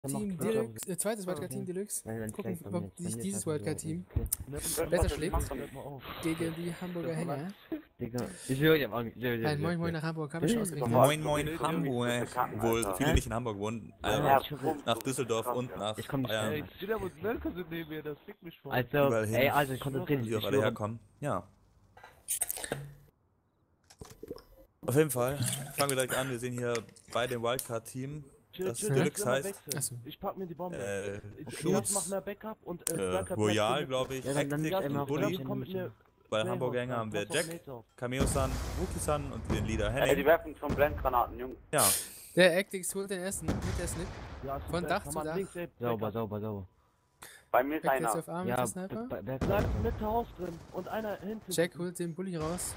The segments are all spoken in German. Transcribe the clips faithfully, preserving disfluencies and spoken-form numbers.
Team Deluxe, äh, zweites Wildcard-Team Deluxe. Gucken, ob sich dieses Wildcard-Team besser schlägt gegen die Hamburger Hänger. Ein Moin Moin nach Hamburg, habe ich schon ausgerechnet. Moin Moin Hamburg, wo viele nicht in Hamburg wohnen, also nach Düsseldorf und nach Bayern. Also, ey, also konzentrieren die auch alle herkommen. Ja. Auf jeden Fall, fangen wir direkt an, wir sehen hier bei dem Wildcard-Team, das Deluxe heißt. Achso. Ich pack mir die Bombe. Äh, ich Schutz, mach mehr Backup und äh, äh, Backup Royal, glaube ich, Ja, dann Hektik nicht einmal und Bulli. komm mit mir. Bei Hamburger Hänger haben wir Jack, Cameo-san, Wookie-san und den Leader Ey, Henning. die werfen schon Blendgranaten, Jungs. Ja, Der Actix holt den ersten mit der Snip. Ja, Von Dach zu Dach. Sauber, sauber, sauber. Bei mir ist Back jetzt einer. auf Arm mit Ja, der Sniper. bei- bei- Bleib mit Haus drin und einer hinten. Jack holt den Bulli raus.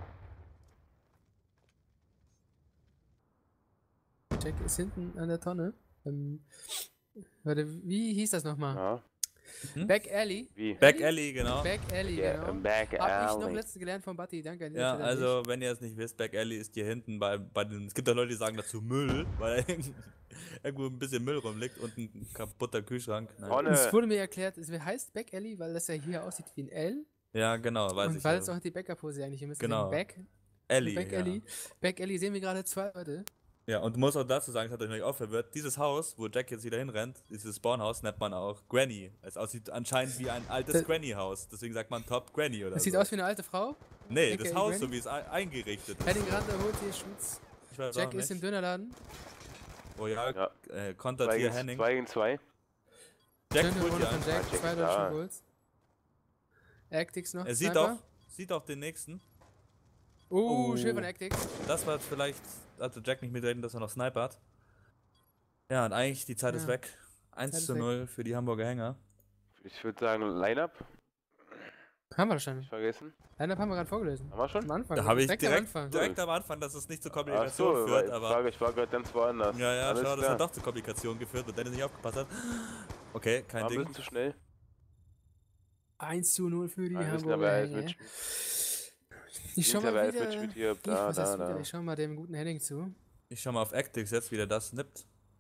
Jack ist hinten an der Tonne. Ähm, warte, wie hieß das nochmal? Ja. Hm? Back Alley. Wie? Back Alley, genau. Back Alley, Ja, genau. Back Hab ich noch Alley. letztens gelernt von Batti, danke an dieser Ja, Stelle an also wenn ihr es nicht wisst, Back Alley ist hier hinten bei, bei den, es gibt ja Leute, die sagen dazu Müll, weil irgendwo ein bisschen Müll rumliegt und ein kaputter Kühlschrank. Nein. Ronne. dich. Es wurde mir erklärt, es heißt Back Alley, weil das ja hier aussieht wie ein L. Ja, genau, weiß Und ich. weil ja. es auch die Backup-Pose eigentlich hier müsste Genau. Back, Alley, Back ja. Alley. Back Alley sehen wir gerade zwei Leute. Ja, und muss auch dazu sagen, das hat euch noch nicht auch verwirrt, dieses Haus, wo Jack jetzt wieder hinrennt, dieses Spawnhaus, nennt man auch Granny. Es aussieht anscheinend wie ein altes Das- Granny-Haus, deswegen sagt man Top Granny oder Das so. sieht aus wie eine alte Frau. Nee, aka das Haus, Granny. so wie es ei- eingerichtet ist. Henning Rander holt hier Schutz. Ich weiß Jack auch ist im nicht. Dönerladen. Royal Ja. äh, kontert zwei hier gegen Henning. zwei gegen zwei. Jack Schöne holt Runde hier von einen. Jack, Jack zwei ist deutsche da. Goals. Actix noch. Er sieht Sniper. auch, sieht auch den nächsten. Oh, Oh. schön von Actix. Das war jetzt vielleicht, hatte Jack nicht mitreden, dass er noch snipert. Ja, und eigentlich, die Zeit Ja. ist weg. Zeit eins ist zu weg. null für die Hamburger Hänger. Ich würde sagen, Line-Up. Haben wir schon. Vergessen. Line-Up haben wir gerade vorgelesen. Haben wir schon? Am Anfang. Da habe ich direkt, direkt, am Anfang. direkt am Anfang, dass es nicht zur Ach Komplikation so, weil führt, ich, aber... war, ich war gerade ganz woanders. Ja, ja, Alles schau, das klar. hat doch zur Komplikation geführt und Dennis nicht aufgepasst hat. Okay, kein War ein Ding. bisschen zu schnell. eins zu null für die Wir wissen Hamburger aber, wer alles Hänger. mitspielt. Ich schau Wissen aber, mal wer alles wieder. mitspielt hier. Ich, Da, was da, heißt wieder? da. Ich schau mal dem guten Henning zu. Ich schau mal auf Actix jetzt, wie der das nippt.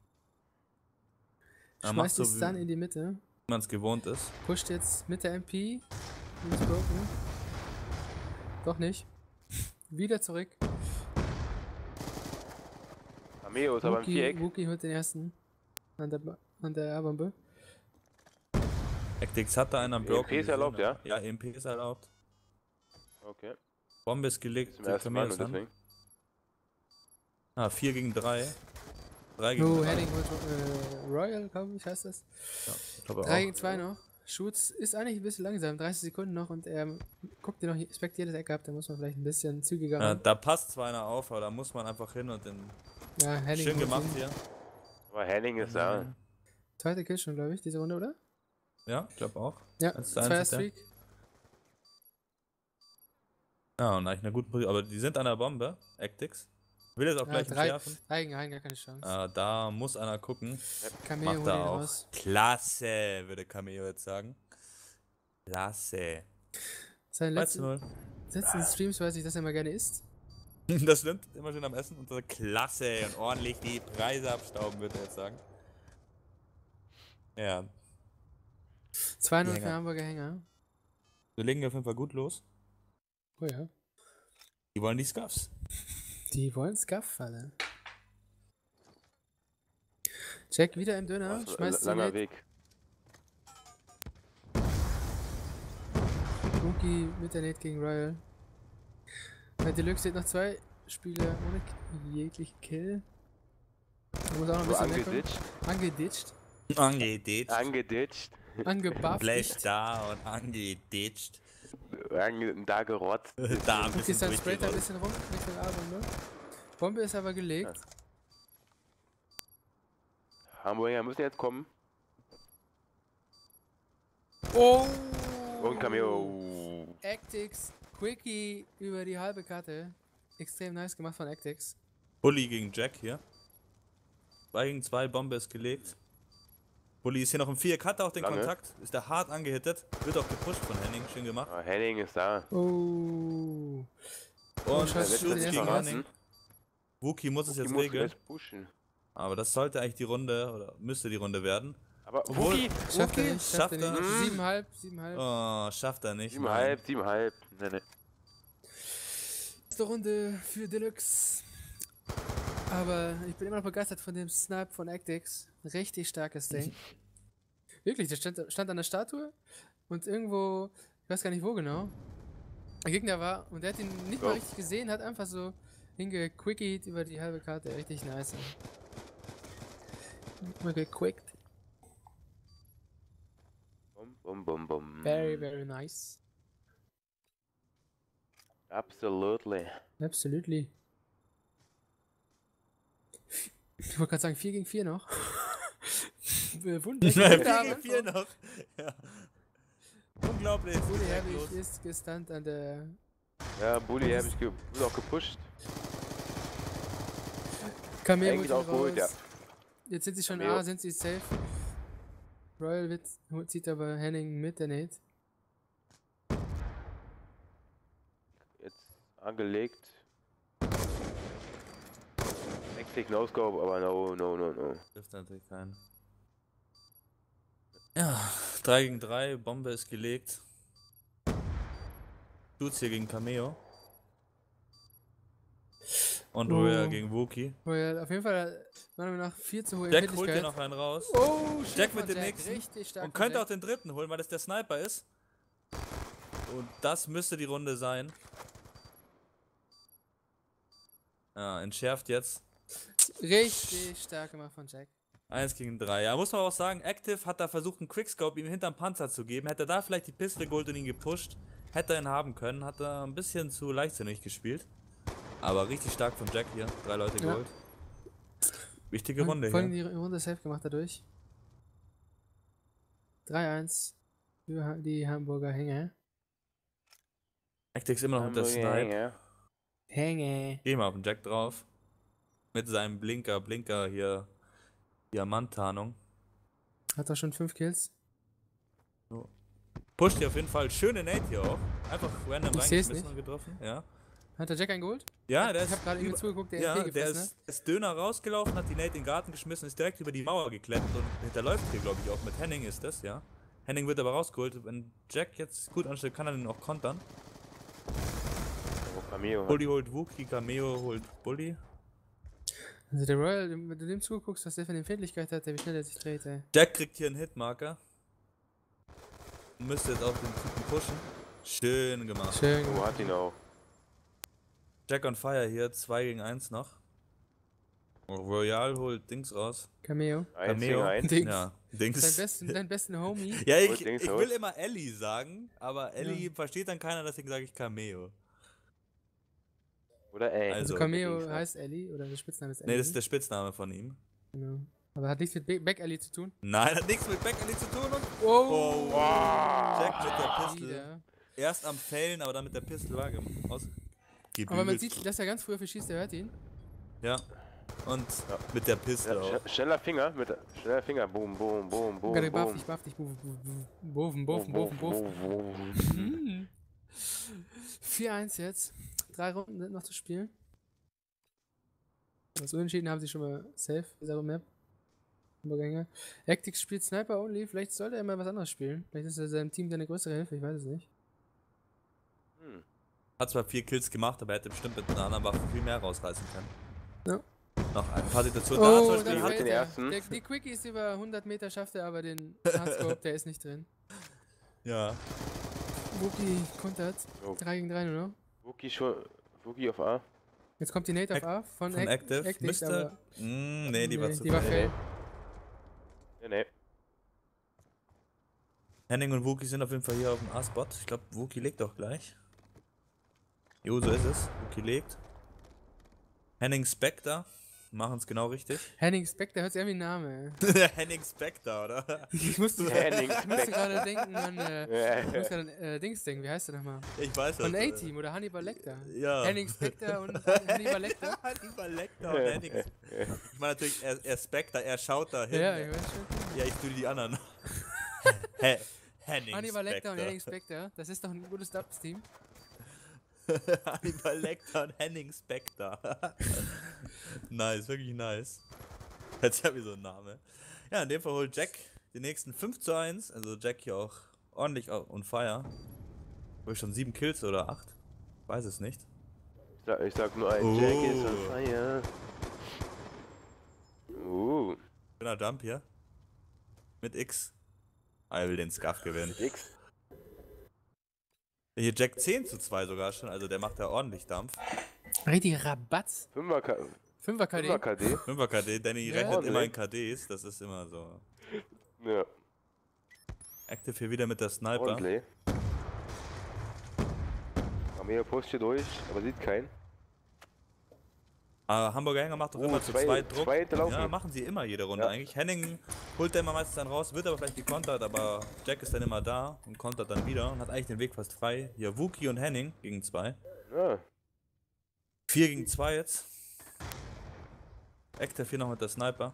Er macht Schmeißt so, die wie Stun in die Mitte. man es gewohnt ist. Pusht jetzt mit der M P. Nicht broken. Doch nicht. Wieder zurück. Cameo ist aber im Wookie, Viereck. Wookie holt den ersten. An der, Ba- an der A-Bombe. Actix hat da einen am E M P Broken. ist gesehen, erlaubt, ja? Ja, E M P ist erlaubt. Okay. Bombe ist gelegt. Zum ersten Mal Cameos nur an. deswegen. Ah, vier gegen drei. drei gegen Oh, drei. Henning holt äh, Royal, glaube ich, heißt das. Ja, ich glaube drei auch. gegen zwei noch. Schutz ist eigentlich ein bisschen langsam, dreißig Sekunden noch und er guckt dir noch, expekt jedes Eck ab, da muss man vielleicht ein bisschen zügiger Ja, ran. da passt zwar einer auf, aber da muss man einfach hin und den. Ja, Henning Schön holt gemacht ihn. hier. Aber Henning ist da. Zweite Kill schon, glaube ich, diese Runde, oder? Ja, ich glaube auch. Ja, eins zu eins zweier ist der. Streak. Ja, und eigentlich eine gute Position. Aber die sind an der Bombe. Actix. Will jetzt auch Ja, gleich drei, entschärfen. drei gegen einen, gar keine Chance. Ah, da muss einer gucken. Cameo Macht holt ihn er auch. raus. Klasse, würde Cameo jetzt sagen. Klasse. Seine zwei zu letzten, null. letzten Streams weiß ich, dass er immer gerne isst. Das stimmt, immer schön am Essen und so klasse und ordentlich die Preise abstauben, würde er jetzt sagen. Ja, zwei null Die für Hänger. Hamburger Hänger. wir legen auf jeden Fall gut los. Oh ja. Die wollen die Scuffs. Die wollen Scuff, Alter. Jack wieder im Döner, Das ist ein schmeißt die langer Net. Weg. Wookie mit der Net gegen Royal. Bei Deluxe steht noch zwei Spieler ohne k- jeglichen Kill. Da muss auch noch ein So bisschen meckern. angeditscht. Angeditscht. Angeditscht. Angeditscht. Angebufft. Flash nicht. da und angeditscht. Ange da gerotzt. Da ein Wookie bisschen ist dann sprayt ein durchgerollt. bisschen rum. Richtung A-Bombe. Bombe ist aber gelegt. Hamburger müssen jetzt kommen. Oh! Und Cameo. Actix, Quickie über die halbe Karte. Extrem nice gemacht von Actix. Bully gegen Jack hier. zwei gegen zwei, Bombe ist gelegt. Bully ist hier noch im Viereck, hat auch den Lange. Kontakt. Ist da hart angehittet. Wird auch gepusht von Henning, schön gemacht. Ah, Henning ist da. Oh. Und Scheiße, Schutz den ersten gegen verraten. Henning. Wookie muss es Die jetzt muss regeln. jetzt pushen. Aber das sollte eigentlich die Runde, oder müsste die Runde werden. Aber Obwohl- Wookie, Schafft er Wookie. nicht, schafft Schafft er er? nicht. Mhm. Siebenhalb, siebenhalb. Oh, schafft er nicht. Siebenhalb, siebenhalb. Nee, nee. Letzte Runde für Deluxe. Aber ich bin immer noch begeistert von dem Snipe von Actix. Richtig starkes Ding. Wirklich, der stand, stand an der Statue und irgendwo, ich weiß gar nicht wo genau, der Gegner war und der hat ihn nicht mal Oh. richtig gesehen, hat einfach so hingequickied über die halbe Karte. Richtig nice. Mal gequickt. Bum, bum, bum, bum. Very, very nice. Absolutely. Absolutely. Ich wollte gerade sagen, vier gegen vier noch. Wunder. vier gegen vier noch. Ja. Unglaublich. Bully Sehr Herbig groß. ist gestunt an der. Ja, Bully habe ich ge wurde auch gepusht. Kamel Eigentlich holt ihn auch geholt, ja. raus. Jetzt sind sie schon Cameo. A, sind sie safe. Royal wird, holt- zieht aber Henning mit, der Nate. Jetzt angelegt. Hektik, No Scope, aber no, no, no, no. Trifft natürlich keinen. Ja, drei gegen drei, Bombe ist gelegt. Tut's hier gegen Cameo. Und Oh. Royal gegen Wookie. Royal, auf jeden Fall, meiner Meinung nach, viel zu hohe Jack holt hier Empfindlichkeit. noch einen raus. Oh, shit Jack von mit dem Jack. nächsten. Richtig stark Und von könnte auch Jack. den dritten holen, weil das der Sniper ist. Und das müsste die Runde sein. Ja, entschärft jetzt. Richtig stark gemacht von Jack. eins gegen drei. Ja, muss man auch sagen, Active hat da versucht, einen Quickscope ihm hinterm Panzer zu geben. Hätte er da vielleicht die Pistole geholt und ihn gepusht, hätte er ihn haben können. Hat er ein bisschen zu leichtsinnig gespielt. Aber richtig stark von Jack hier. Drei Leute Ja. geholt. Wichtige Und Runde vor allem hier. die Runde safe gemacht dadurch. drei eins für Ha- die Hamburger Hänge. Active immer noch mit der Hamburger Snipe. Hänge. Hänge. Geh mal auf den Jack drauf. Mit seinem Blinker, Blinker hier. Diamanttarnung. Hat doch schon fünf Kills. Pusht hier auf jeden Fall. Schöne Nate hier auch. Einfach random Ich seh's reingeschmissen nicht. und getroffen. Ja. Hat der Jack einen geholt? Ja, der Ich ist. hab gerade eben über- zugeguckt, der Ja, M P der gefressen ist, ist Döner rausgelaufen, hat die Nate in den Garten geschmissen, ist direkt über die Mauer geklettert und hinterläuft hier, glaube ich, auch. Mit Henning ist das, ja. Henning wird aber rausgeholt. Wenn Jack jetzt gut anstellt, kann er den auch kontern. Oh, Cameo. Bully holt Wookie, Cameo holt Bully. Also der Royal, wenn du dem zuguckst, was der für eine Empfindlichkeit hat, der wie schnell er sich dreht, ey. Jack kriegt hier einen Hitmarker. Müsste jetzt auch den Typen pushen. Schön gemacht. Schön Oh, gemacht. hat ihn auch. Jack on Fire hier, zwei gegen eins noch. Royal holt Dings raus. Cameo. Eins Cameo. gegen eins. Dings. Ja, Dings. Dein besten, dein besten Homie. Ja, ich, Holt Dings ich raus. will immer Ellie sagen, aber Ellie Ja. versteht dann keiner, deswegen sage ich Cameo. Oder ey. Also, Also Dings, Cameo ne? heißt Ellie, oder der Spitzname ist Ellie. Nee, das ist der Spitzname von ihm. Genau. Aber hat nichts mit Be- Back Ellie zu tun. Nein, hat nichts mit Back Ellie zu tun. Und Oh! Jack mit der Pistole. Wieder. Erst am Fällen, aber dann mit der Pistole war gem- aus. Aber man sieht, dass er ganz früher verschießt, der hört ihn. Ja. Und Ja. mit der Ja, Pistole auch. sch schneller Finger, mit schneller Finger. Boom, boom, boom, boom, Gerade buff boom. dich, buff dich, buff, buff, buff, buffen, buffen, buffen, buffen. vier eins jetzt. Drei Runden sind noch zu spielen. Das Unentschieden haben sie schon mal safe, dieser Map. Übergänge. Hectic spielt Sniper only, vielleicht sollte er mal was anderes spielen. Vielleicht ist er seinem Team seine größere Hilfe, ich weiß es nicht. Hm. Hat zwar vier Kills gemacht, aber er hätte bestimmt mit einer anderen Waffe viel mehr rausreißen können. Ja. Noch ein paar Situationen. da zum Oh, Beispiel da hat fällt den er. ersten. Der, die Quickies über hundert Meter schafft er, aber den Hardscope, der ist nicht drin. Ja. Wookie kontert. Oh. drei gegen drei nur noch. Wookie schon. Wookie auf A. Jetzt kommt die Nate auf Ac- A von, Von Ac- Active. Active, Müsste. aber Mm, nee, die war nee, zu die war früh. fail. Nee, nee. Henning und Wookie sind auf jeden Fall hier auf dem A-Spot. Ich glaube, Wookie legt auch gleich. Jo, so ist es. Wookie legt. Henning Spectre. Machen es genau richtig. Henning Spectre hört sich an wie ein Name. Henning Spectre, oder? Ich musste, Henning ich musste gerade denken an, äh, ich Ja. musste gerade an äh, Dings denken, wie heißt der nochmal? Ich weiß Von das, äh, A-Team oder Hannibal Lecter. Ja. Henning Spectre und Hannibal Lecter. Hannibal Lecter und Henning. Ich meine natürlich, er, er Spectre, er schaut da hin. Ja, ich weiß schon. Ja, ich tue die anderen. He Henning Hannibal Lecter und Spectre. Henning Spectre, das ist doch ein gutes Dubs-Team. Hannibal Lecter und Henning Spectre. Nice, wirklich nice. Jetzt ja wie so ein Name. Ja, in dem Fall holt Jack die nächsten fünf zu eins. Also Jack hier auch ordentlich on fire. Habe ich schon sieben Kills oder acht? Weiß es nicht. Ich sag, ich sag nur ein Oh. Jack ist on fire. Uh, Schöner Jump hier. Mit X. Ah, er will den Scuff gewinnen. X. Hier Jack zehn zu zwei sogar schon, also der macht ja ordentlich Dampf. Richtig Rabatz. fünfer K fünfer K D. fünfer K D. fünfer K D, Danny Ja. rechnet immer in Ordentlich. K Ds, das ist immer so. Ja, Active hier wieder mit der Sniper. ordentlich. Armee pusht hier durch, aber sieht keinen. Ah, Hamburger Hänger macht doch Oh, immer zu zwei- zweit Druck. zwei hinterlaufen. Ja, machen sie immer jede Runde Ja. eigentlich. Henning holt der immer meistens dann raus, wird aber vielleicht gekontert, aber Jack ist dann immer da und kontert dann wieder und hat eigentlich den Weg fast frei. Hier Wookie und Henning gegen zwei. Ja, vier gegen zwei jetzt. Active hier noch mit der Sniper.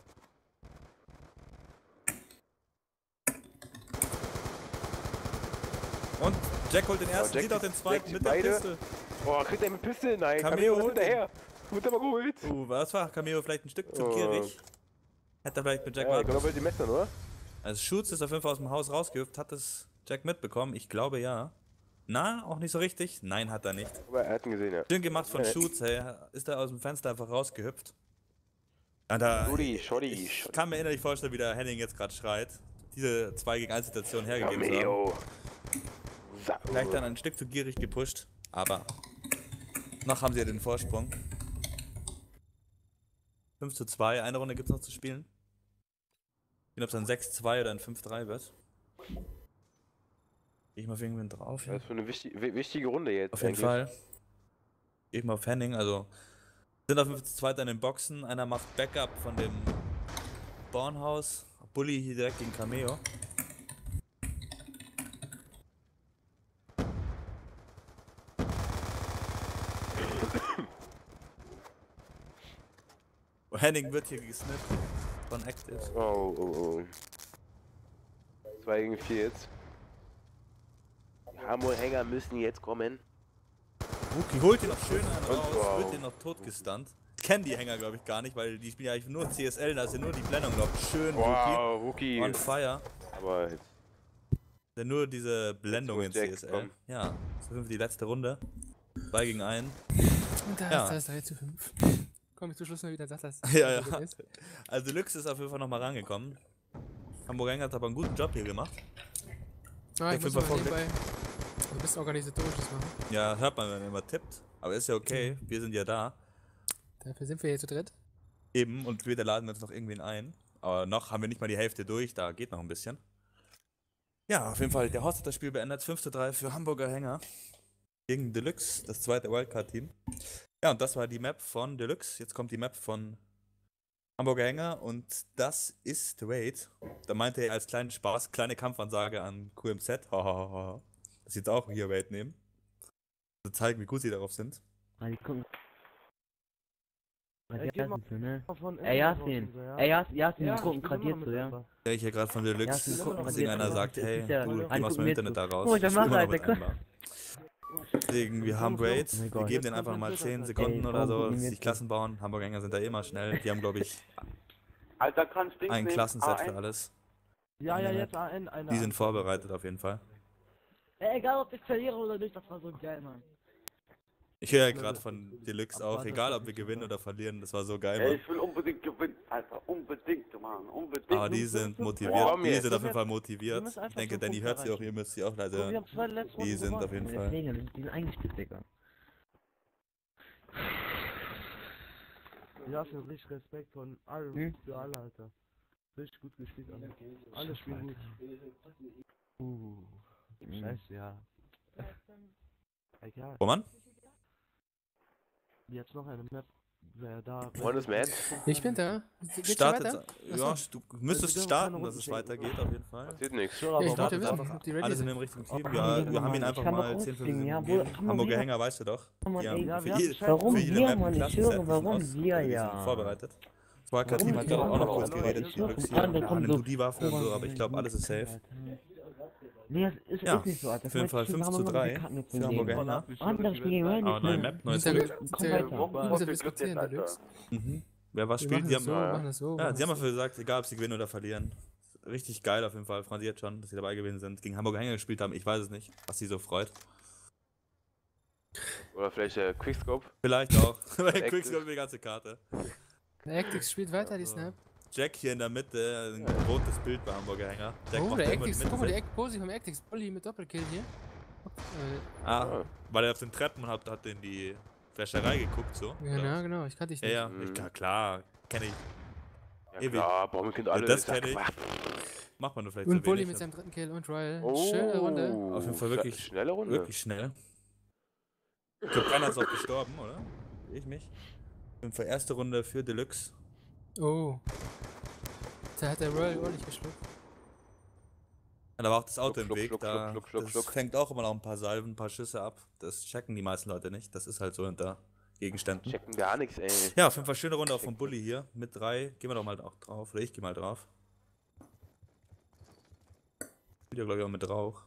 Und Jack holt den ersten, Jack sieht auch den sieht- zweiten Jack mit sieht der beide. Pistole. oh, kriegt er mit Pistole? Nein, Cameo Cameo ist holt ihn. hinterher. Wird aber geholt. Uh, was war? Cameo vielleicht ein Stück zu Oh. gierig. Hätte er vielleicht mit Jack Ja, ich warten glaube, er will die messern, oder? Also Schutz ist auf jeden Fall aus dem Haus rausgehüpft. Hat das Jack mitbekommen? Ich glaube ja. Na, auch nicht so richtig? Nein, hat er nicht. Aber er hat ihn gesehen, ja. Schön gemacht von Ja. Schutz, hey. Ist er aus dem Fenster einfach rausgehüpft. Ja, da, Schodi, Schodi, ich Schodi. kann mir innerlich vorstellen, wie der Henning jetzt gerade schreit. Diese zwei gegen eins Situation hergegeben zu haben. Cameo. Sau. Vielleicht dann ein Stück zu gierig gepusht, aber noch haben sie ja den Vorsprung. fünf zu zwei, eine Runde gibt es noch zu spielen. Ich weiß nicht, ob es ein sechs zu zwei oder ein fünf zu drei wird. Geh ich mal auf irgendwen drauf hier. Das ist für eine wichtig, wi- wichtige Runde jetzt. Auf jeden eigentlich. Fall. Geh ich mal auf Henning, also sind auf fünf zu zwei in den Boxen. Einer macht Backup von dem Bornhaus. Bully hier direkt gegen Cameo. Henning wird hier gesnippt von Active. Oh, oh, oh. zwei gegen vier jetzt. Die Hamburg-Hänger müssen jetzt kommen. Wookie holt ihn noch schön einen raus, wow. wird den noch totgestunt. Ich kenne die Hänger, glaube ich, gar nicht, weil die spielen ja eigentlich nur C S L, da ist ja nur die Blendung, glaube ich. Schön, Wow, Wookie. Wookie. On fire. Aber jetzt, Ja, nur diese Blendung in Jetzt, wo C Jack S L. kommt. Ja, das ist die letzte Runde. zwei gegen einen. Und da Ja. ist das drei zu fünf. Komm ich zum Schluss mal wieder, sag das. Ja, ja. was das ist. Also Deluxe ist auf jeden Fall nochmal rangekommen. Hamburg Hänger hat aber einen guten Job hier gemacht. Ah, ich Ich muss bin mal verfolgt. nebenbei ein bisschen organisatorisches machen. Ja, hört man, wenn er immer tippt. Aber ist ja okay, wir sind ja da. Dafür sind wir hier zu dritt. Eben, und später laden wir uns noch irgendwen ein. Aber noch haben wir nicht mal die Hälfte durch, da geht noch ein bisschen. Ja, auf jeden Fall, der Horst hat das Spiel beendet. fünf zu drei für Hamburger Hänger. Gegen Deluxe, das zweite Wildcard-Team. Ja, und das war die Map von Deluxe. Jetzt kommt die Map von Hamburger Hänger und das ist Raid. Da meinte er als kleinen Spaß, kleine Kampfansage an Q M Z. Hahaha. Das jetzt auch hier Raid nehmen. Zu zeigen, wie gut sie darauf sind. Ah, die gucken. Ey, geh mal so, ne? Von Ey, innen raus Yasin. und so, ja. Ey, Yasin, Yasin, Ja, die gucken ich bin gerade immer jetzt mit so, ja. dabei. Der ich hier gerade von Deluxe. Ja, sie gucken dass gerade irgendeiner jetzt, sagt, das hey, ist ja- du, die geh mal aus gucken meinem jetzt Internet so. da raus. Guck mal, der Ich bin immer Macher, noch mit der einmal. Deswegen, wir haben Raid. Oh mein Wir Gott. geben denen einfach mal zehn Ey, Sekunden oder warum so, gucken dass die die jetzt Klassen bauen. Hamburger Hänger sind da immer schnell. Die haben, glaube ich, Alter, kannst du ein Klassenset für alles. Ja, ja, jetzt A N, eine Die sind Antwort. vorbereitet auf jeden Fall. Ey, egal ob ich verliere oder nicht, das war so geil, Mann. Ich höre ja gerade von Deluxe auch, egal ob wir gewinnen oder verlieren, das war so geil, Ey, Mann. ich will unbedingt gewinnen, Alter, unbedingt, Mann, unbedingt. Aber die sind motiviert, Boah, die mir- sind auf jeden Fall Wir motiviert. müssen Ich einfach denke, so Danny Punkte hört sie auch, erreichen. ihr müsst sie auch Guck, wir leider. haben zwei letzte Die Runden sind auf gewonnen. jeden Fall. Deswegen, die sind eingespielt, Digga. Yasin, richtig Respekt von allen, Hm? für alle, Alter. Richtig gut gespielt, alle. Alle spielen gut. Uh, scheiße, ja. Egal. Roman? Jetzt noch eine Map. Wer da. One is mad. Ich bin da. Geht's Startet. weiter? Ja, du müsstest dürfen starten, keine dass es Runden weitergeht, auf jeden Fall. Passiert nichts. Ja, ich wollte Startet wissen, einfach ob die ready alles in sind. dem richtigen Team. Oh, Ja, Mann, wir haben ihn ich einfach kann mal doch zehn, rumspringen, fünfzehn ja, Minuten wo- gegeben. kann man Hamburger wieder- Hänger, weißt du doch. Kann man Die ey, haben Ja, für wir haben jede, Bescheid. Warum für jede wir, Map Mann? ein Ich Klassenset, höre, die sind warum aus- wir, die ja. sind vorbereitet. Das Wildcard-Team hat Warum gerade auch noch wir? kurz geredet. Ich Die höre, Deluxe vor allem, hier. da Ja, kommen nimm so- du die Waffe und so, aber ich glaube, alles ist safe. Nee, das ist, Ja, ist nicht so, Alter. auf jeden Fall fünf zu drei für Hamburger Hänger. Andere spielen Raid Aber nicht neue mehr. Map, neues Hinter- Glück. hinter- Wochen Muss muss er ich Glück diskutieren, jetzt, Alter. Deluxe. Mhm. wer was Wir spielt, machen die das haben, so, ja, wir ja. machen das so. ja, machen sie haben das dafür gesagt, egal ob sie gewinnen oder verlieren. Richtig geil auf jeden Fall, freuen sich jetzt schon, dass sie dabei gewesen sind, gegen Hamburger Hänger gespielt haben, ich weiß es nicht, was sie so freut. Oder vielleicht der Quickscope. Vielleicht auch, weil Active. Quickscope die ganze Karte. so. Actix spielt weiter, die Snap. Jack hier in der Mitte, ein gewohntes Bild bei Hamburger Hänger. Jack Oh, macht der ja immer die Actix, Mitte guck mal, die weg. Act Pose vom Actix. Bulli mit Doppelkill hier. Äh, Ah, weil er auf den Treppen hat, hat in die Flascherei geguckt, so. oder genau, was? genau, ich kannte dich Ja, nicht. ja, Mhm. ich, klar, klar, kenn ich. Ja Ewig. klar, Baum kennt alle. das Sag kenn ich. mal. Macht man nur vielleicht Und zu Bulli wenig. mit seinem dritten Kill und Royal. Oh, Schöne Runde. Auf jeden Fall schne- wirklich- Schnelle Runde. Wirklich schnell. Ich glaube, keiner ist auch gestorben, oder? Ich mich. Und für erste Runde für Deluxe. Oh. Da hat der Royal ordentlich geschluckt. Ja, da war auch das Auto Schluck, im Weg. schluck, Da, schluck, schluck, das schluck. fängt auch immer noch ein paar Salven, ein paar Schüsse ab. Das checken die meisten Leute nicht. Das ist halt so hinter Gegenständen. Checken gar nichts, ey. Ja, auf jeden Fall schöne Runde auch vom Bulli hier. Mit drei. Gehen wir doch mal auch drauf. Oder ich geh mal drauf. Wieder, glaube ich, auch mit Rauch.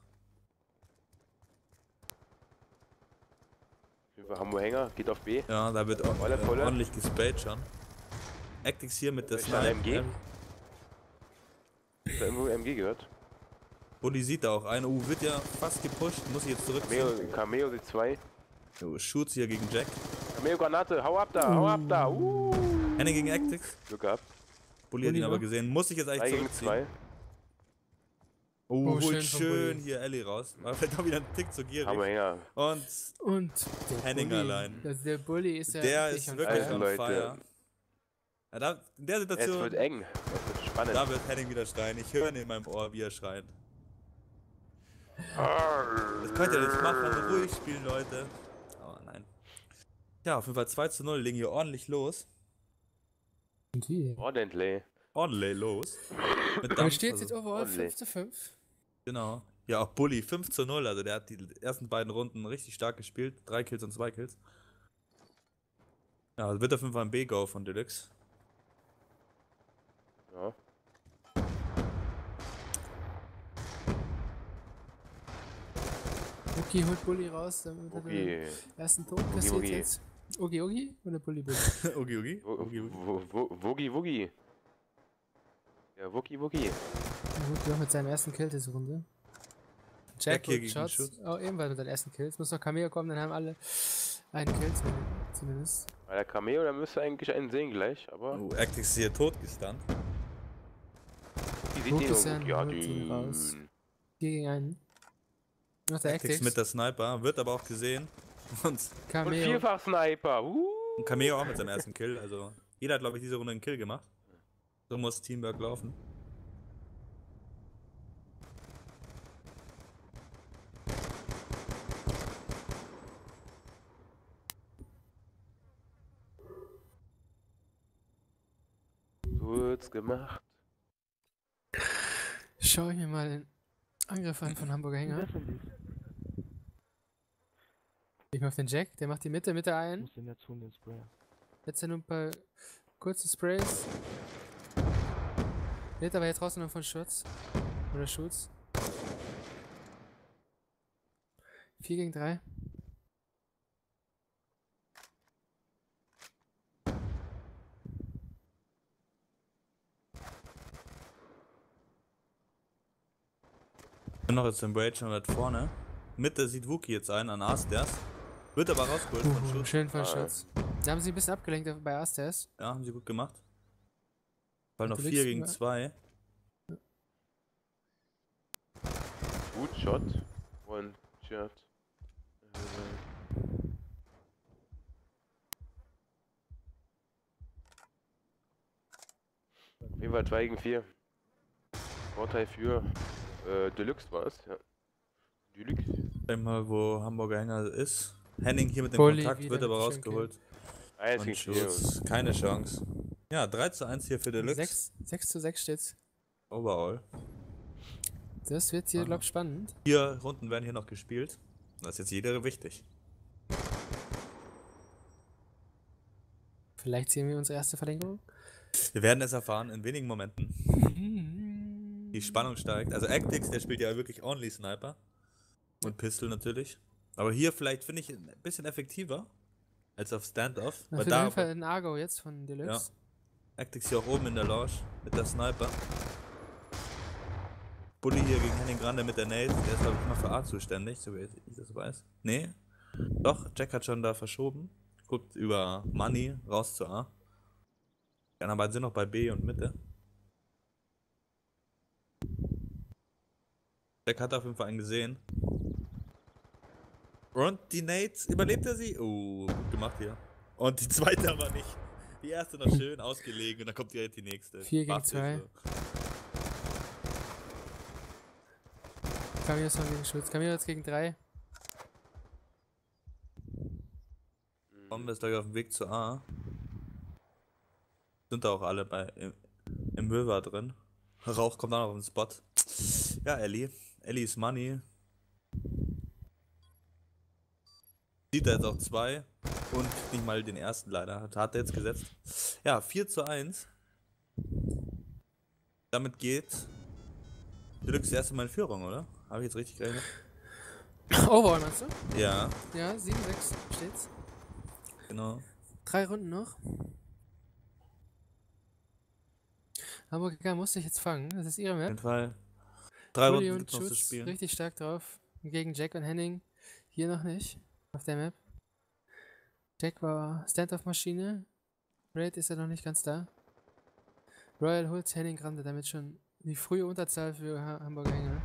Hamburger Hänger, geht auf B. Ja, da wird auch Volle, äh, volle. ordentlich gesprayt schon. Actix hier mit der Welcher Snipe. M G? Ja, Ist da irgendwo M G gehört? Bulli sieht da auch einen. Uh, wird ja fast gepusht. Muss ich jetzt zurückziehen. Cameo, Cameo die zwei. Oh, Shoots hier gegen Jack. Cameo Granate, hau ab da, hau ab da. Uh. Henning gegen Actix. Glück gehabt. Bulli hat ihn Bulli aber war? gesehen. Muss ich jetzt drei eigentlich gegen zurückziehen. zwei. Oh, Oh, holt schön schön, von Bulli. hier Ellie raus. War vielleicht auch wieder ein Tick zu gierig. Hamburger Hänger. Und Und der Henning Bulli. allein. Also der Bulli ist ja der richtig ist on wirklich fire. on Leute. fire. Ja, da, in der Es Situation, wird eng. Es wird spannend. da wird Henning wieder schreien. Ich höre ihn in meinem Ohr, wie er schreit. Das könnt ihr nicht machen, ruhig spielen, Leute. Oh nein. Ja, auf jeden Fall zwei zu null, legen hier ordentlich los. Und Ordentlich. Ordentlich los. Mit Da Dampf, steht also, jetzt overall ordentlich. fünf zu fünf. Genau. Ja, auch Bulli fünf zu null, also der hat die ersten beiden Runden richtig stark gespielt. Drei Kills und zwei Kills. Ja, also wird auf jeden Fall ein B-Go von Deluxe. Ja. Oki holt Bulli raus, damit er den Okay. ersten Ton Ogi, kassiert Ogi. jetzt. Ogi Ogi oder Bulli Bulli? Ugi Ugi. Wo- Ugi Ugi. wo- wo- Woogie Woogie. Ja, Woogie Woogie. Er holt noch mit seinem ersten Kill diese Runde. Jack Jack hier holt gegen Shots. Schutz. Oh, ebenfalls mit seinen ersten Kills. Muss noch Cameo kommen, dann haben alle einen Kill zum- zumindest. Bei der Cameo, da müsste eigentlich einen sehen gleich, aber Oh, Actix ist hier tot gestunt. die Gut sieht ist den er, ja, holt ihn raus. die. Vier gegen einen. Noch der Actix Actix. mit der Sniper, wird aber auch gesehen. Und Und Cameo. vierfach Sniper. Uh. ein Cameo auch mit seinem ersten Kill. Also jeder hat, glaube ich, diese Runde einen Kill gemacht. So muss Teamwork laufen. So wird's gemacht. Schau ich mir mal den Angriff an von Hamburger Hänger. Ich mach auf den Jack, der macht die Mitte, Mitte Ich ein. muss den jetzt holen, den Sprayer. Jetzt nur ein paar kurze Sprays. Wird aber jetzt draußen noch von Schutz. Oder Schutz. vier gegen drei. Ich bin noch jetzt im Rage schon weit vorne. Mitte sieht Wookie jetzt ein an Asters. Wird aber rausgeholt von Uh, Schutz. schön von Ah, Schutz. Da haben sie ein bisschen abgelenkt bei Asters. Ja, haben sie gut gemacht. Weil noch Du vier legst gegen mal- zwei. Gut Shot. One Shot. Auf jeden Fall zwei gegen vier. Vorteil für äh, Deluxe war es, ja. Deluxe. Einmal, wo Hamburger Hänger ist. Henning hier mit dem Bulli Kontakt, wieder wird aber mit schön rausgeholt. eins Und gegen vier. Schutz, keine Chance. Ja, drei zu eins hier für Deluxe. sechs, sechs zu sechs steht's. Overall. Das wird hier, Aha. glaub ich, spannend. Vier Runden werden hier noch gespielt. Das ist jetzt jeder wichtig. Vielleicht sehen wir unsere erste Verlängerung. Wir werden es erfahren in wenigen Momenten. Die Spannung steigt. Also Actix, der spielt ja wirklich only Sniper. Und Pistol natürlich. Aber hier vielleicht finde ich ein bisschen effektiver als auf Standoff. Na, Weil für da jeden Fall ein Argo jetzt von Deluxe. Actix hier auch oben in der Lounge mit der Sniper. Bully hier gegen Henning Grande mit der Nate. Der ist glaube ich immer für A zuständig, so wie ich das weiß. Nee. Doch, Jack hat schon da verschoben. Guckt über Money raus zu A. Die anderen beiden sind noch bei B und Mitte. Jack hat auf jeden Fall einen gesehen. Und die Nate, überlebt er sie? Oh, gut gemacht hier. Und die zweite aber nicht. Die erste noch schön ausgelegen und dann kommt direkt die nächste. vier gegen Bastard, zwei. so. Camille noch gegen Schutz. Camille jetzt gegen drei. Bombe ist gleich auf dem Weg zu A. Sind da auch alle bei im, im Müll war drin. Rauch kommt dann auf den Spot. Ja, Ellie. Ellie ist Money. Sieht er jetzt auch zwei. Und nicht mal den ersten leider. Hat, hat er jetzt gesetzt. Ja, vier zu eins. Damit geht Deluxe das erste Mal in Führung, oder? Habe ich jetzt richtig gerechnet? Overall meinst du? Ja, Ja, sieben sechs steht's. genau. Drei Runden noch. Hamburg Enger muss sich jetzt fangen. Das ist ihre Auf jeden Map. Fall. Drei Bulli Runden und gibt's noch zu Schutz spielen. richtig stark drauf. Gegen Jack und Henning. Hier noch nicht. Auf der Map. Jack war Stand-Off-Maschine. Raid ist ja noch nicht ganz da. Royal holt Henning Grande, damit schon die frühe Unterzahl für ha Hamburger Hänger.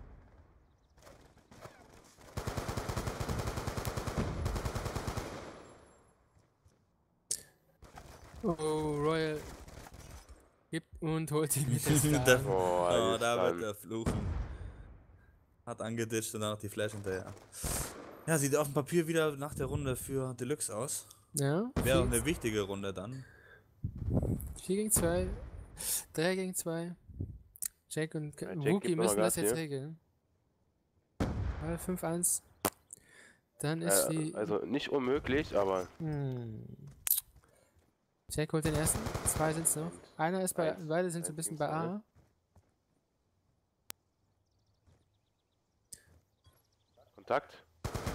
Oh, Royal gibt und holt ihn mit der Der- Star. Oh, Oh, alles da dran. wird er fluchen. Hat angeditscht und dann noch die Flash hinterher. Ja, sieht auf dem Papier wieder nach der Runde für Deluxe aus. Ja, Wäre auch vier, eine wichtige Runde dann. vier gegen zwei, drei gegen zwei. Jack und Ja, Jack Wookie gibt noch mal müssen das Gas jetzt hier. regeln. Mal fünf eins. Dann ist Äh, die. also nicht unmöglich, aber Hm. Jack holt den ersten. Zwei sind es noch. Einer ist bei. Eins. Beide sind so ein Eins bisschen gegen bei A. Kontakt.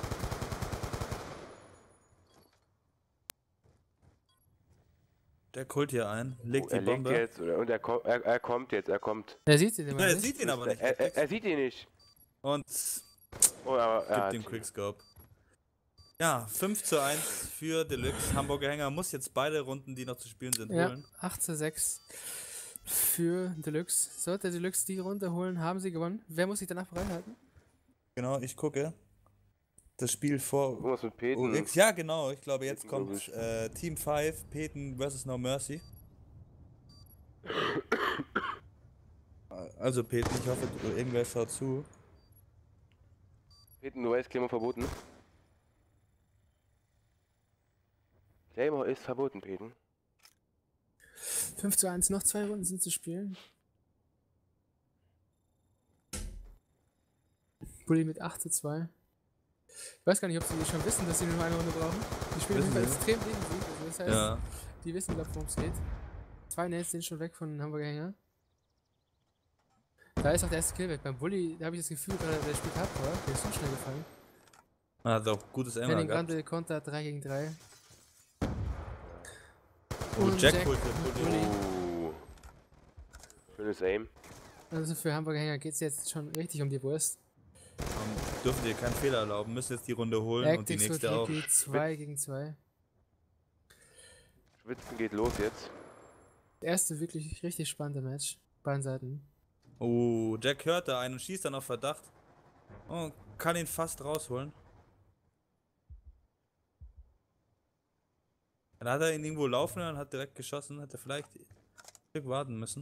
Der holt hier ein, legt Oh, die er legt Bombe. jetzt oder- und er, ko er, er kommt jetzt, er kommt. Er sieht sie immer Ja, er nicht. sieht ihn aber nicht. Er, er, er sieht ihn nicht. Und Oh, aber er gibt hat ihm ihn. Quickscope. Ja, fünf zu eins für Deluxe. Hamburger Hänger muss jetzt beide Runden, die noch zu spielen sind, Ja, holen. acht zu sechs für Deluxe. Sollte Deluxe die Runde holen, haben sie gewonnen. Wer muss sich danach bereithalten? Genau, ich gucke. Das Spiel vor Irgendwas mit Peten. O X. Ja, genau. Ich glaube, jetzt Peten, kommt glaub ich. äh, Team fünf, Peten versus No Mercy. Also Peten, ich hoffe, du- irgendwer schaut zu. Peten, du weißt, Claymore verboten. Claymore ist verboten, Peten. fünf zu eins, noch zwei Runden sind zu spielen. Bulli mit acht zu zwei. Ich weiß gar nicht, ob sie schon wissen, dass sie nur eine Runde brauchen. Die spielen auf jeden Fall Wissen extrem defensiv. Also das heißt, Ja. die wissen, glaub, worum es geht. Zwei Nails sind schon weg von Hamburger Hänger. Da ist auch der erste Kill weg. Beim Bulli, da habe ich das Gefühl, der, der spielt Hardcore. Der ist so schnell gefallen. Man hat auch gutes Emma Henning gehabt. Grande Konter drei gegen drei. Oh, Jack holt den und Bulli. Bulli. Oh. Schönes Aim. Also für Hamburger Hänger geht es jetzt schon richtig um die Wurst. Und dürfen dir keinen Fehler erlauben, müssen jetzt die Runde holen und die Actix nächste auch. Rookie zwei gegen zwei. Schwitzen geht los jetzt. Das erste wirklich richtig spannende Match. Beiden Seiten. Oh, Jack hört da einen und schießt dann auf Verdacht. Oh, kann ihn fast rausholen. Dann hat er ihn irgendwo laufen und hat direkt geschossen. Hätte vielleicht ein Stück warten müssen.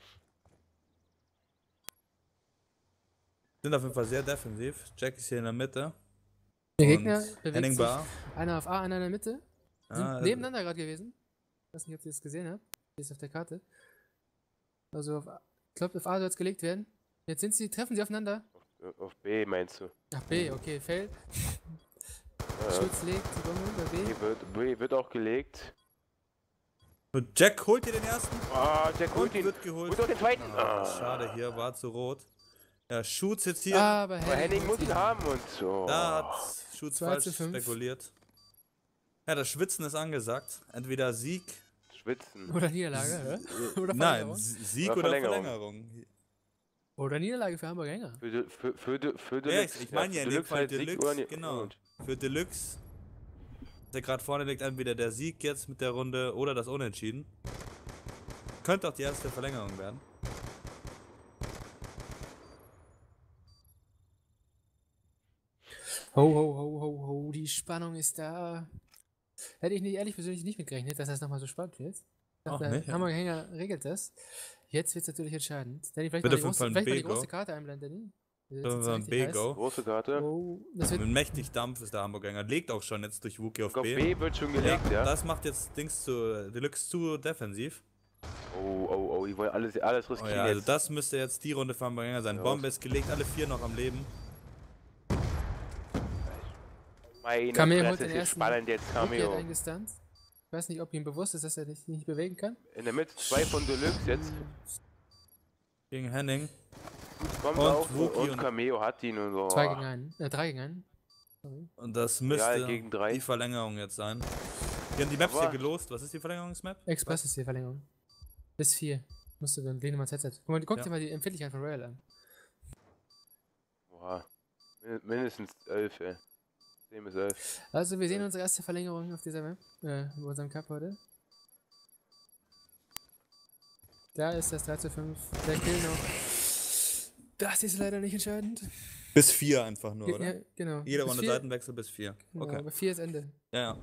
Sind auf jeden Fall sehr defensiv. Jack ist hier in der Mitte. Der Und Gegner bewegt Henning sich. Bar. Einer auf A, einer in der Mitte. Sind Ah, also- nebeneinander gerade gewesen. Ich weiß nicht, ob ihr das gesehen habt. Hier ist auf der Karte. Also auf A, ich glaube, auf A soll es gelegt werden. Jetzt sind sie, treffen sie aufeinander. Auf B meinst du? Ach, B, okay, fail. Ja. Schulz legt die Bombe bei B. B wird, B wird auch gelegt. Und Jack holt dir den ersten. Ah, der holt Und ihn. wird geholt. Holt doch den zweiten. Ah, Ah. schade, hier war zu rot. Ja, Schutz jetzt hier. Aber Aber Henning holt muss ihn ihn. haben und so. Da hat Schutz zwei falsch zu fünf. spekuliert. Ja, das Schwitzen ist angesagt. Entweder Sieg Schwitzen. Oder Niederlage, oder? Oder Nein, Verlängerung? Sieg Oder oder Verlängerung. Verlängerung. Oder Niederlage für Hamburger Hänger. Für, De- für, für, De- für Ja, Deluxe. ich, ich meine ja, für in dem Fall halt Sieg Deluxe, oder Ni- genau. Gut. Für Deluxe, der gerade vorne liegt, entweder der Sieg jetzt mit der Runde oder das Unentschieden. Könnte auch die erste Verlängerung werden. Ho, ho, ho, ho, ho, die Spannung ist da. Hätte ich nicht, ehrlich persönlich nicht mitgerechnet, dass das nochmal so spannend wird. Ich Auch dachte, nicht, ja. Hamburger Hänger regelt das. Jetzt wird es natürlich entscheidend. Danny, vielleicht Bitte mal die, von- große, von vielleicht mal die B-Go. große Karte einblenden, Danny. Das So ist ein richtig heiß. B-Go. Große Karte. Oh, das wird Mit mächtig Dampf ist der Hamburger. Legt auch schon jetzt durch Wookie auf Auf B. B wird schon Ja, gelegt, ja. das macht jetzt Dings zu Deluxe zu defensiv. Oh, oh, oh, die wollen alles, alles Oh riskieren ja, also jetzt. das müsste jetzt die Runde für Hamburger sein. Ja. Bombe ist gelegt, alle vier noch am Leben. Meine Cameo holt Fresse, den ist ersten spannend jetzt, Rookie hat Cameo. eingestunt. Ich weiß nicht, ob ihm bewusst ist, dass er sich nicht bewegen kann. In der Mitte zwei von Deluxe jetzt. Gegen Henning. Kommt Und auch Wookie und, und- Cameo hat ihn und so. Zwei gegen einen. Äh, drei gegen einen. Sorry. Und das müsste gegen drei. die Verlängerung jetzt sein. Wir haben die Maps Aber- hier gelost. Was ist die Verlängerungsmap? Express ist die Verlängerung. Bis vier. Musst du dann lehne mal Z Z. Guck, mal, guck Ja. dir mal die Empfindlichkeit von Royal an. Boah. Min- Mindestens elf, ey. zehn bis elf. Also, wir sehen unsere erste Verlängerung auf dieser Map. Äh, in unserem Cup heute. Da ist das drei zu fünf. Der Kill noch. Das ist leider nicht entscheidend. Bis vier einfach nur, Ge- oder? Ja, genau. Jede Bis Runde vier- Seitenwechsel bis vier. Genau, Okay. aber vier ist Ende. Ja, ja.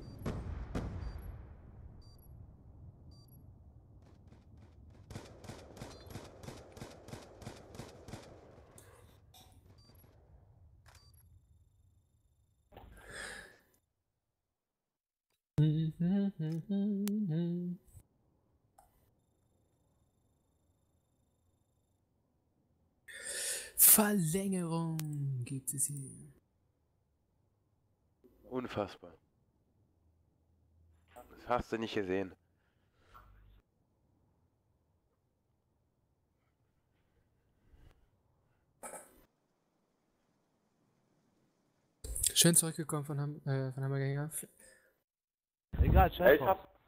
Verlängerung gibt es hier. Unfassbar. Das hast du nicht gesehen. Schön zurückgekommen von, Ham äh, von Hamburger Hänger. Egal, Ey, scheiß ich drauf. hab,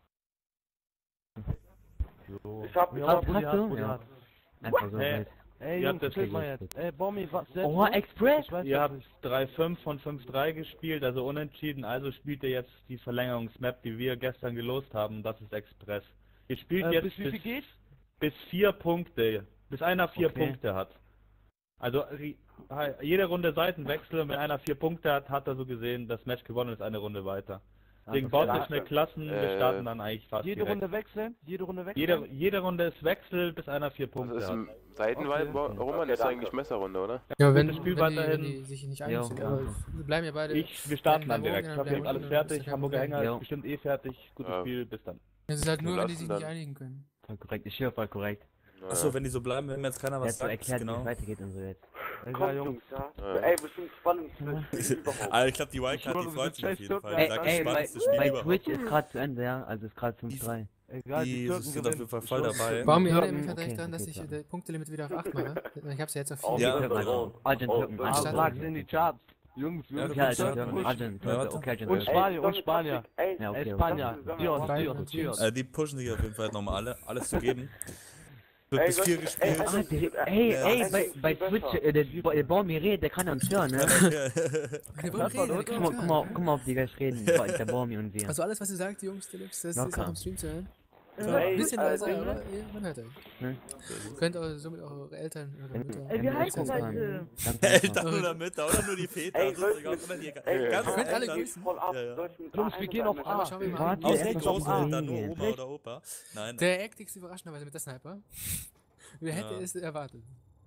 So. ich hab, ich Ja, hab, Bulli hast hat, du? Bulli Ja. hat. Einfach so. Hey. halt. Ey, Ihr Jungs, habt das chill mal richtig jetzt. Ey, Bommi, was selbst Oha, du? Express? Ich weiß Ihr das habt nicht. drei fünf von fünf drei gespielt, also unentschieden, also spielt ihr jetzt die Verlängerungsmap, die wir gestern gelost haben, das ist Express. Ihr spielt Äh, jetzt bis wie viel geht's? bis vier Punkte, bis einer vier Okay. Punkte hat. Also ri- jede Runde Seitenwechsel und wenn einer vier Punkte hat, hat er so gesehen, das Match gewonnen ist eine Runde weiter. Deswegen Ah, baut okay. euch schnell Klassen, wir Äh, starten dann eigentlich fast Jede direkt. Runde wechseln? Jede Runde wechseln? Jede, jede Runde ist Wechsel, bis einer vier Das Punkte ist hat. ein Seitenwahl, Okay. Roman, das ist eigentlich Messerrunde, oder? Ja, aber wenn, Gutes Spiel wenn, die, weiterhin. wenn die sich nicht einig Ja, sind, ja. aber wir bleiben ja beide. Ich, wir starten dann Bleiben direkt. oben, Ich hoffe, ihr bleiben habt alles unten, das ist fertig. kein Hamburger Problem. Hänger Ja. ist bestimmt eh fertig. Gutes Ja. Spiel, bis dann. Es ist halt nur, Wir wenn die sich lassen nicht dann. einigen können. Voll korrekt, ich höre voll korrekt. Naja. Achso, wenn die so bleiben, wenn mir jetzt keiner Er was hat so sagt. erklärt, wie Genau. es weitergeht und so jetzt. Egal, Kommt, Jungs. Jungs, ja. Ja. Ey, bestimmt spannend überhaupt. Ah, ich glaube, die Wildcard, Ich die schwöre, freut wir sich auf sind jeden schlecht, Fall. Ey, Die sagt, ey, das bei, spannendste Spiel bei überhaupt. Twitch ist gerade zu Ende, ja? Also ist gerade fünf drei. Egal, die, Die Türken sind auf gewinnen. jeden Fall voll Ich schwöre. dabei. Warum erinnere Ja, mich halt okay, direkt dran, dass okay, ich klar. äh, Punktelimit wieder auf acht mache? Ich hab's ja jetzt auf Oh, vier. Ja, die Türken, Türken, also Argent oh, Türken. oh, Ah, also oh, Platz Argent. in die Charts. Jungs, wir Ja, müssen Ja, Argent, Argent Türken, Argent. Argent Ja, Türken, warte. okay, Argent Und Türken. Spanien, und Spanier. Ey, Ja, okay, Espanja. okay. Dios, Beide Dios, Teams. Dios. Äh, die pushen sich auf jeden Fall nochmal alle, alles zu geben. Wird Ey, bis was- vier ey, gespielt. also- Ah, der, ey, Ja. ey, Also, bei, viel bei besser. Twitch, äh, der, der Baumi redet, der kann uns hören, ne? Wir wollen reden, Das war wir doch- können Guck mal, guck hören. mal, guck mal, ob die gleich reden, der Baumi und wir. Also alles, was ihr sagt, Jungs, Deluxe, das ist Locker. auch im Stream zu hören. Ey, Ein bisschen äh, leiser, Ding, aber ne? ihr, man hört euch. Hm? Ihr könnt auch somit auch eure Eltern oder Mütter... Ey, wie heißt das das, denn? äh, Ganz Eltern einfach. oder Mütter oder nur die Väter. Ey, also, soll egal, ich- oder die- Ey, ganz ihr könnt alle Eltern. grüßen. Voll ab, Ja, ja. soll ich mit Jungs, A wir gehen auf einsammeln? A. Schau, wie man- Warte, Aus ey, den lass uns großen auf A Eltern, nur hingehen. Oma oder Opa. Nein. Der Actix überraschenderweise mit der Sniper. Wer hätte Ja. es erwartet?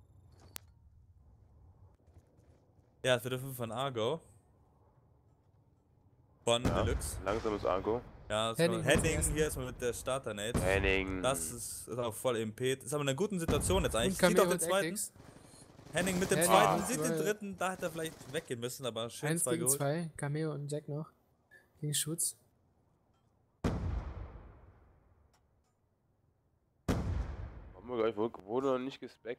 Ja, es wird fünf von Argo. Von Ja. Deluxe. Langsames Argo. Ja, das Henning Henning, hat's Henning erst. hier ist mal mit der Starter-Nate. Henning. Das ist, ist auch voll im Pet. Ist aber in einer guten Situation jetzt eigentlich. Und Sieht Cameo auf den und zweiten. Actix. Henning mit dem Henning zweiten, mit sieht zwei. den dritten. Da hätte er vielleicht weggehen müssen, aber schön Eins zwei gegen geholt. zwei. Cameo und Jack noch. Gegen Schutz. Haben wir gleich, wurde wurde noch nicht gespeckt.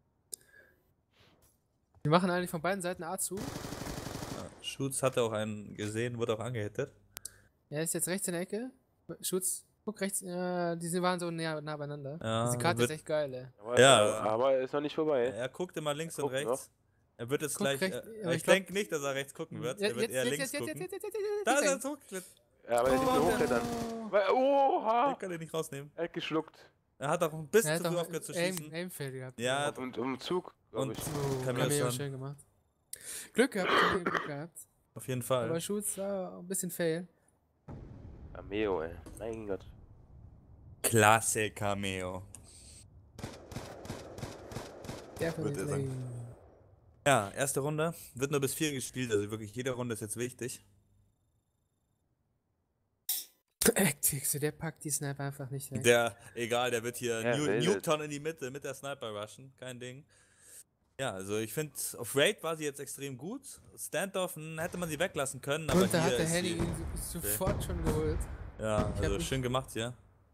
Wir machen eigentlich von beiden Seiten A zu. Ja, Schutz hatte auch einen gesehen, wurde auch angehittet. Er ist jetzt rechts in der Ecke. Schutz Guck rechts, äh, diese waren so nah, nah beieinander. Ja, Diese Karte wird- ist echt geil, ey. Aber, Ja. aber ist noch nicht vorbei. Er guckt immer links Er und guckt rechts. Er wird jetzt Guck gleich. rechts, äh, aber ich ich glaub- denke nicht, dass er rechts gucken wird. Ja, er wird eher jetzt, links jetzt, gucken. jetzt, jetzt, jetzt, jetzt, jetzt, Da ist er jetzt, zurück. Wird- Ja, aber der sieht Oh, nur hochklettern. Weil- Oha! Ich kann den nicht rausnehmen. Er hat geschluckt. Er hat auch ein bisschen Er zu hat früh doch aufgehört zu Aim, schießen. Aim-Fail gehabt. Ja, Und um Zug, glaub und ich. Oh, Cameo Cameo schon. schön gemacht. Glück gehabt, Cameo, Glück gehabt. auf jeden Aber Fall. Schutz war ein bisschen Fail. Cameo, ey. Mein Gott. Klasse Cameo. Definitely. Ja, erste Runde. Wird nur bis vier gespielt, also wirklich jede Runde ist jetzt wichtig. Actix, der packt die Sniper einfach nicht weg. Der, egal, der wird hier Ja, New, will Newton in die Mitte mit der Sniper rushen, kein Ding. Ja, also ich finde, auf Raid war sie jetzt extrem gut. Standoff hm, hätte man sie weglassen können, aber Und da hier hat der ist Henning sie, ihn so- sofort schon geholt. ja, Ich hab also mich- schön gemacht hier.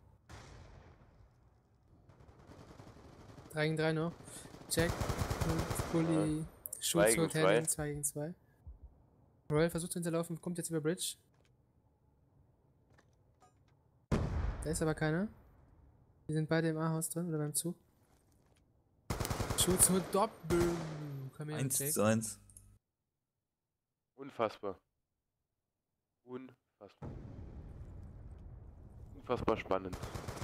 drei gegen drei noch. Jack und Bully. Zwei Schutz gegen holt zwei. Henning, zwei gegen zwei. Royal versucht zu hinterlaufen, kommt jetzt über Bridge. Da ist aber keiner. Die sind beide im A-Haus drin oder beim Zug. Schutz holt Doppel. Komm her, eins Jack. zu eins. Unfassbar. Unfassbar. Unfassbar spannend.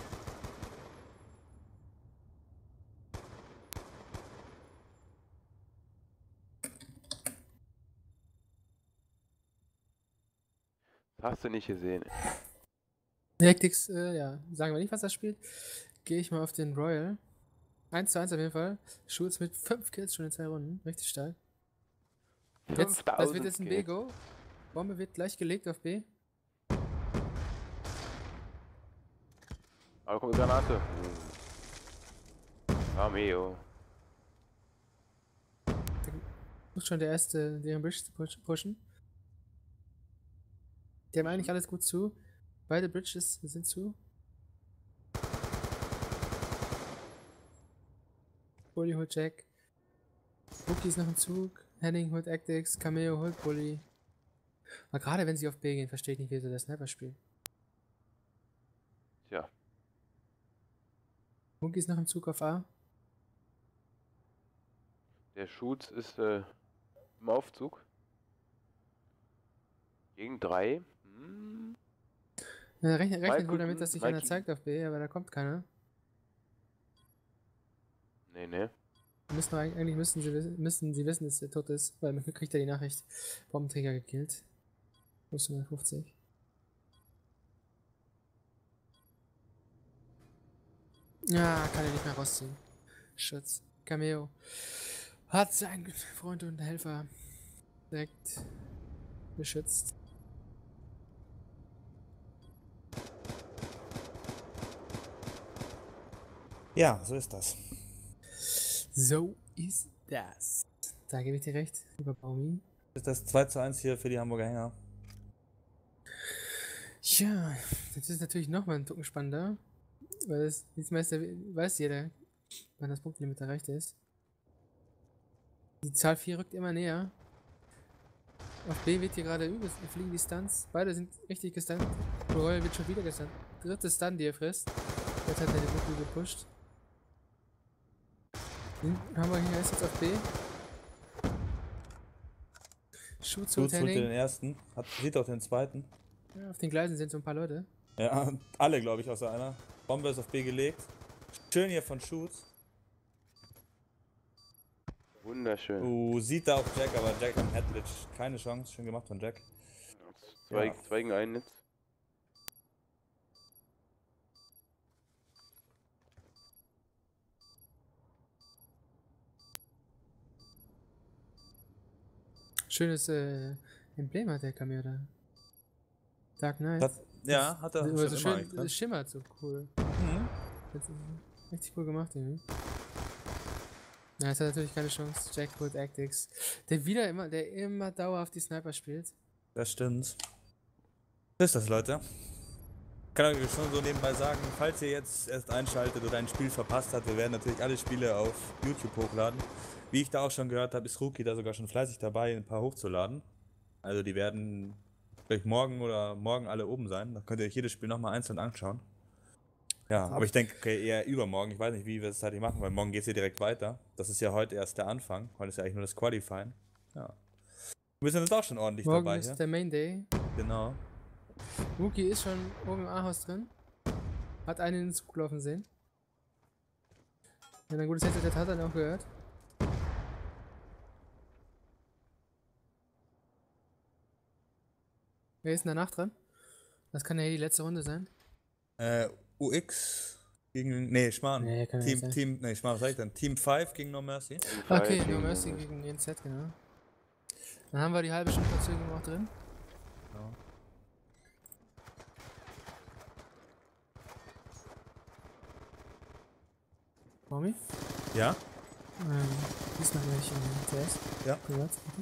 Das hast du nicht gesehen. Hectix, äh, ja, sagen wir nicht, was er spielt. Gehe ich mal auf den Royal. eins zu eins auf jeden Fall. Schulz mit fünf Kills schon in zwei Runden. Richtig stark. Jetzt, das wird jetzt ein Kills. B-Go. Bombe wird gleich gelegt auf B. Aber kommt eine Granate. Cameo. Muss schon der erste deren Bridge zu push- pushen. Die haben eigentlich alles gut zu. Beide Bridges sind zu. Bully holt Jack. Bookie ist noch im Zug. Henning holt Actix. Cameo holt Bully. Aber gerade wenn sie auf B gehen, verstehe ich nicht, wie sie das Sniper spielen. Tja. Bookie ist noch im Zug auf A. Der Schutz ist äh, im Aufzug. Gegen drei. Hm. Ja, rechnet, Mal rechnet wohl gucken, damit, dass sich mal einer kicken. zeigt auf B, aber da kommt keiner. Nee, nee. Müssen wir, eigentlich müssen sie, wissen- müssen sie wissen, dass er tot ist, weil man kriegt ja die Nachricht. Bombenträger gekillt. Plus hundertfünfzig. Ja, kann er nicht mehr rausziehen. Schutz. Cameo. Hat seinen Freund und Helfer direkt beschützt. Ja, so ist das. So ist das. Da gebe ich dir recht, lieber Baumi. Das ist das zwei zu eins hier für die Hamburger Hänger. Ja, das ist natürlich nochmal ein Tucken spannender. Weil das Dienstmeister weiß jeder, wann das Punktlimit erreicht ist. Die Zahl vier rückt immer näher. Auf B wird hier gerade übelst fliegen die Stunts. Beide sind richtig gestunt. Royal wird schon wieder gestunt. Dritte Stun, die er frisst. Jetzt hat er den Buckel gepusht. Hm, Hamburg Hänger ist jetzt auf B. Schutz Schutz holt holt den Henning. ersten, hat, sieht auch den zweiten. Ja, auf den Gleisen sind so ein paar Leute. Ja, alle glaube ich außer einer. Bombe ist auf B gelegt. Schön hier von Schutz. Wunderschön. Uh, sieht da auch Jack, aber Jack am Headlitch. Keine Chance, schön gemacht von Jack. Zwei, Ja. zwei gegen einen jetzt. Schönes äh, Emblem hat der Cameo da. Dark Knight. Das, ja, hat er Also schon so immer schön, eigentlich, ne? es schimmert so cool. Mhm. Das ist richtig cool gemacht irgendwie. Ja, jetzt hat er natürlich keine Chance. Jack holt Actix. Der wieder immer, der immer dauerhaft die Sniper spielt. Das stimmt. So ist das, Leute. Ich kann euch schon so nebenbei sagen, falls ihr jetzt erst einschaltet oder ein Spiel verpasst habt, wir werden natürlich alle Spiele auf YouTube hochladen. Wie ich da auch schon gehört habe, ist Rookie da sogar schon fleißig dabei, ein paar hochzuladen. Also die werden vielleicht morgen oder morgen alle oben sein. Da könnt ihr euch jedes Spiel nochmal einzeln anschauen. Ja, aber ich denke okay, eher übermorgen. Ich weiß nicht, wie wir es halt machen, weil morgen geht es hier direkt weiter. Das ist ja heute erst der Anfang. Heute ist ja eigentlich nur das Qualifying. Ja. Wir sind jetzt auch schon ordentlich Morgen dabei ist hier. der Main Day. Genau. Wookie ist schon oben im A-Haus drin. Hat einen in den Zug laufen sehen. Wenn er ein gutes Headset hat, hat er auch gehört. Wer ist denn danach dran? Das kann ja hier die letzte Runde sein. Äh, U X gegen. Nee, Schmarrn. Nee, kann ja Team, nicht sein. Team, nee, Schmarrn, was sag ich denn? Team fünf gegen No Mercy. Okay, No Mercy gegen N Z, genau. Dann haben wir die halbe Stunde Verzögerung auch drin. Ja. Mommy? Ja? Ähm, diesmal gleich in T S. Ja. Privat, bitte.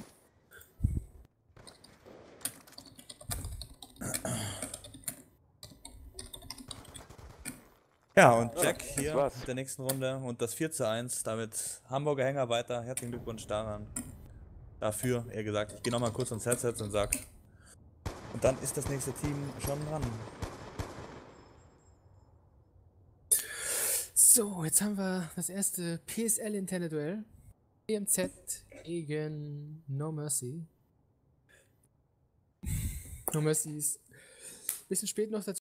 Ja, und Jack hier war's. mit der nächsten Runde und das vier zu eins. Damit Hamburger Hänger weiter. Herzlichen Glückwunsch daran. Dafür, eher gesagt, ich gehe nochmal kurz ans Headset und sag. Und dann ist das nächste Team schon dran. So, jetzt haben wir das erste P S L-interne Duell. E M Z gegen No Mercy. No Mercy ist ein bisschen spät noch dazu